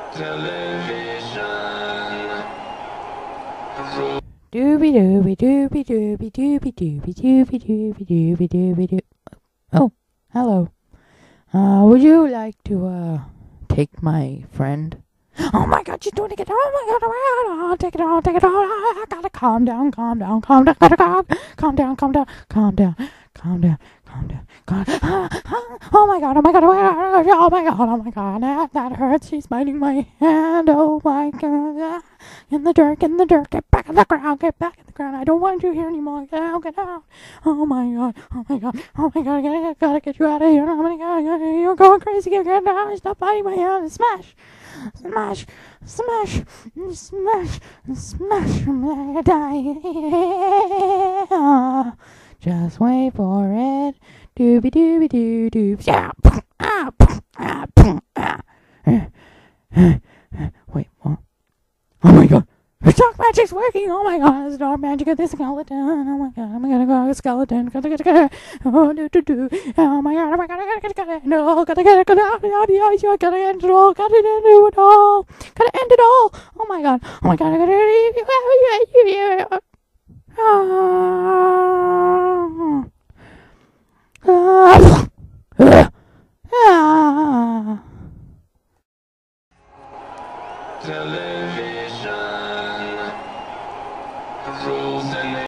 Doobie doobie doobie doobie doobie doobie doobie doobie doobie doobie doo. Oh, hello. Would you like to take my friend? Oh my God, she's doing it again. Oh my God, take it all, take it all. I gotta calm down, calm down, calm down, gotta calm down, calm down, calm down, calm down, calm down, calm down. Oh my God, oh my God, oh my God, oh my God, oh my God, that hurts. She's biting my hand. Oh my God. In the dirt, get back in the ground, get back in the ground. I don't want you here anymore. Get out, get out. Oh my God, oh my God, oh my God, I gotta get you out of here. Oh my God, you're going crazy. Get down, stop biting my hand. Smash, smash, smash, smash, smash. I'm gonna die. Just wait for it. Doobie doobie doo doo. Yeah. Wait, what? Oh my God. The dark magic's working! Oh my God, it's dark magic of this skeleton! Oh my God, I'm gonna go skeleton! Gotta, oh do do do! Oh my God, oh my God, I gotta, no, gotta end it all! Gotta end it all! Gotta end it all! Oh my God, oh my God, I gotta Tell